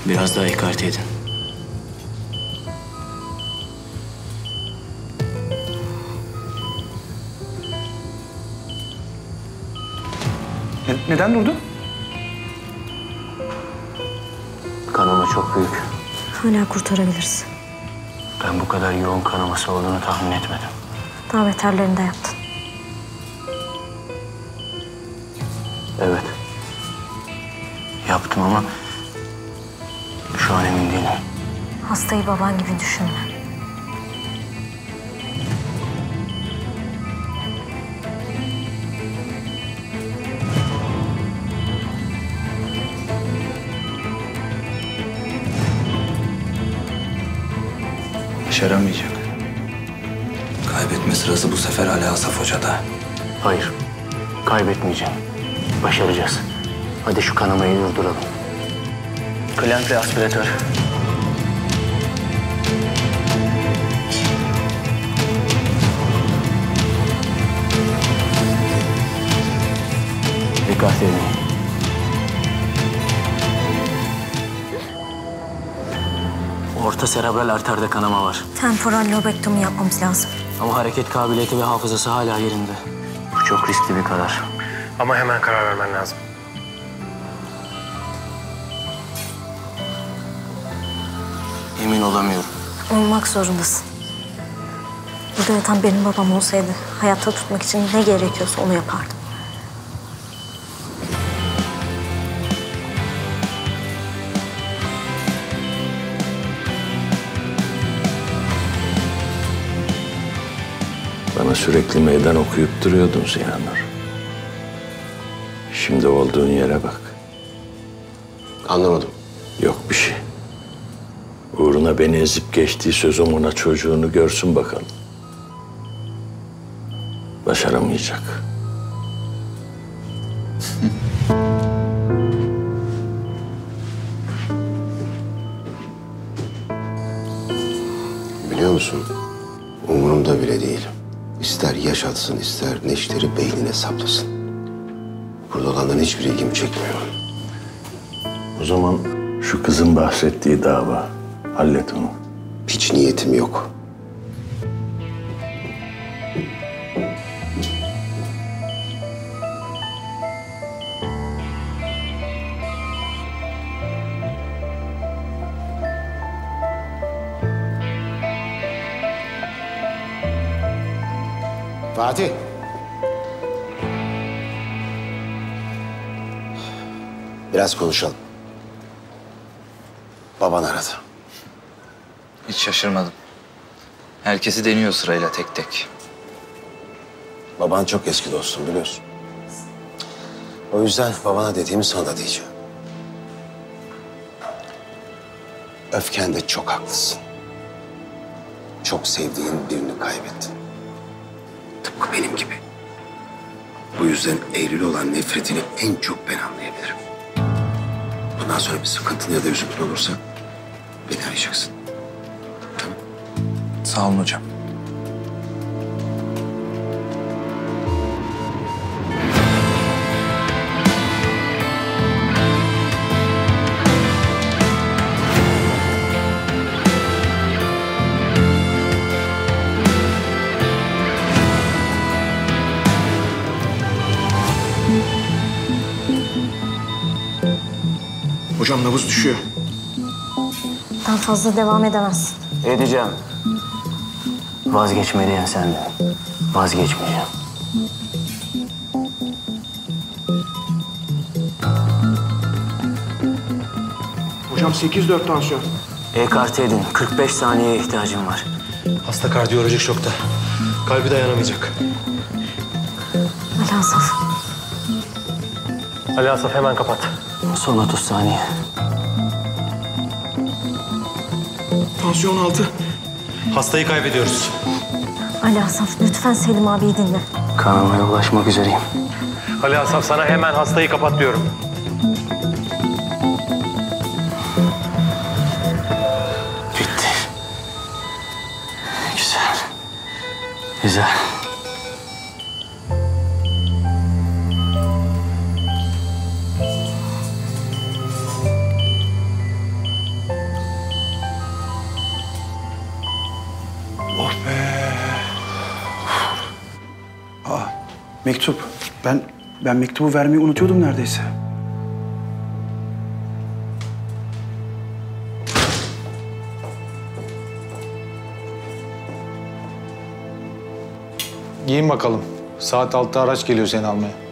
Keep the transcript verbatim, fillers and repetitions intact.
Biraz daha ekarte edin. Ne, neden durdu? Kanama çok büyük. Hala kurtarabiliriz. Ben bu kadar yoğun kanaması olduğunu tahmin etmedim. Daha beterlerini de yaptın. Evet. Yaptım ama şu an emin değilim. Hastayı baban gibi düşünme. Başaramayacak. Kaybetme sırası bu sefer Ali Asaf Hoca'da. Hayır. Kaybetmeyeceğim. Başaracağız. Hadi şu kanamayı durduralım. Klemp ve aspiratör. Dikkat edin. Orta serebral arterde kanama var. Temporal lobektomi yapmamız lazım. Ama hareket kabiliyeti ve hafızası hala yerinde. Bu çok riskli bir karar. Ama hemen karar vermen lazım. Emin olamıyorum. Olmak zorundasın. Burada yatan benim babam olsaydı hayatta tutmak için ne gerekiyorsa onu yapardım. Bana sürekli meydan okuyup duruyordun Ziyanur. Şimdi olduğun yere bak. Anlamadım. Yok bir şey. Uğruna beni ezip geçtiği sözüm ona çocuğunu görsün bakalım. Başaramayacak. Biliyor musun? Umurumda bile değil. İster yaşatsın, ister neşteri beynine saplasın. Burada olanların hiçbir ilgimi çekmiyor. O zaman şu kızın bahsettiği dava. Hallet onu. Hiç niyetim yok. Fatih. Biraz konuşalım. Baban aradı. Hiç şaşırmadım. Herkesi deniyor sırayla tek tek. Baban çok eski dostum biliyorsun. O yüzden babana dediğimi sana da diyeceğim. Öfkende çok haklısın. Çok sevdiğin birini kaybettin. Tıpkı benim gibi. Bu yüzden Eylül'e olan nefretini en çok ben anlayabilirim. Bundan sonra bir sıkıntın ya da üzüntün olursa beni arayacaksın. Tamam. Sağ olun hocam. Hocam nabız düşüyor. Daha fazla devam edemezsin. Edeceğim. Vazgeçme diyen sendin. Vazgeçmeyeceğim. Hocam sekiz dört tansiyon. Ekarte edin. kırk beş saniyeye ihtiyacım var. Hasta kardiyolojik şokta. Kalbi dayanamayacak. Ali Asaf. Ali Asaf hemen kapat. Son otuz saniye. Tansiyon altı. Hastayı kaybediyoruz. Ali Asaf lütfen Selim abiyi dinle. Kanamaya ulaşmak üzereyim. Ali Asaf sana hemen hastayı kapat diyorum. Bitti. Güzel. Güzel. Mektup. Ben ben mektubu vermeyi unutuyordum neredeyse. Giyin bakalım. Saat altıda araç geliyor seni almaya.